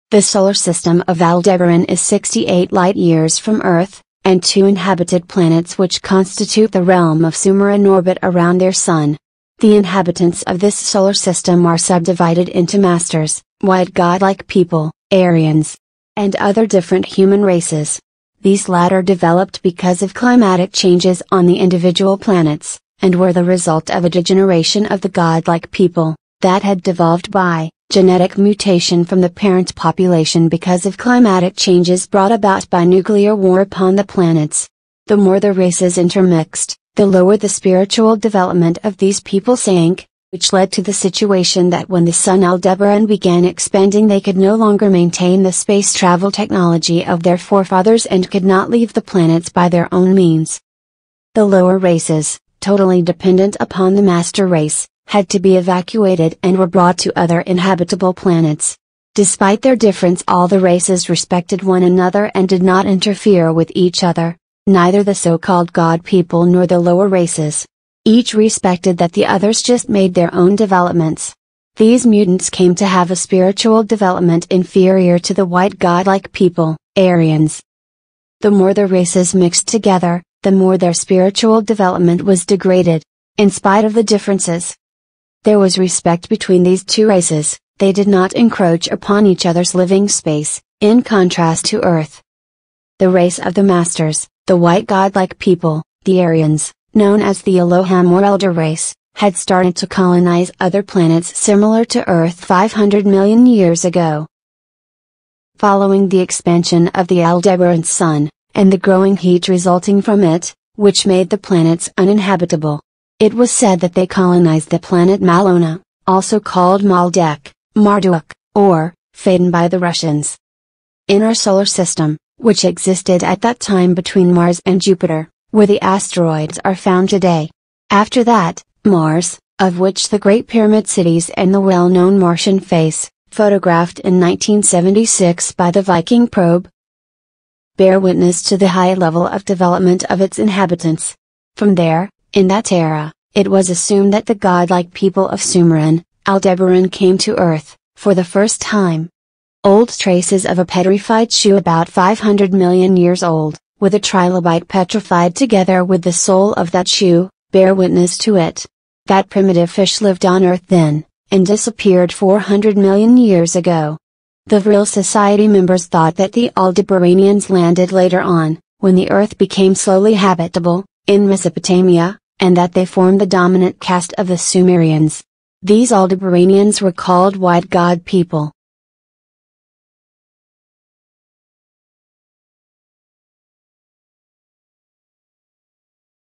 The solar system of Aldebaran is 68 light-years from Earth, and 2 inhabited planets which constitute the realm of Sumeran orbit around their sun. The inhabitants of this solar system are subdivided into masters, white godlike people, Aryans, and other different human races. These latter developed because of climatic changes on the individual planets, and were the result of a degeneration of the godlike people, that had devolved by genetic mutation from the parent population because of climatic changes brought about by nuclear war upon the planets. The more the races intermixed, the lower the spiritual development of these people sank, which led to the situation that when the sun Aldebaran began expanding they could no longer maintain the space travel technology of their forefathers and could not leave the planets by their own means. The lower races, totally dependent upon the master race, had to be evacuated and were brought to other inhabitable planets. Despite their difference, all the races respected one another and did not interfere with each other, neither the so-called god people nor the lower races. Each respected that the others just made their own developments. These mutants came to have a spiritual development inferior to the white godlike people, Aryans. The more the races mixed together, the more their spiritual development was degraded, in spite of the differences. There was respect between these two races, they did not encroach upon each other's living space, in contrast to Earth. The race of the masters, the white godlike people, the Aryans, known as the Elohim or elder race, had started to colonize other planets similar to Earth 500 million years ago. Following the expansion of the Aldebaran sun, and the growing heat resulting from it, which made the planets uninhabitable, it was said that they colonized the planet Mallona, also called Maldek, Marduk, or Phaeton by the Russians. In our solar system, which existed at that time between Mars and Jupiter, where the asteroids are found today. After that, Mars, of which the Great Pyramid cities and the well-known Martian face, photographed in 1976 by the Viking probe, bear witness to the high level of development of its inhabitants. From there, in that era, it was assumed that the godlike people of Sumeran, Aldebaran came to Earth, for the first time. Old traces of a petrified shoe about 500 million years old, with a trilobite petrified together with the sole of that shoe, bear witness to it. That primitive fish lived on Earth then, and disappeared 400 million years ago. The Vril Society members thought that the Aldebaranians landed later on, when the Earth became slowly habitable, in Mesopotamia, and that they formed the dominant caste of the Sumerians. These Aldebaranians were called white god people.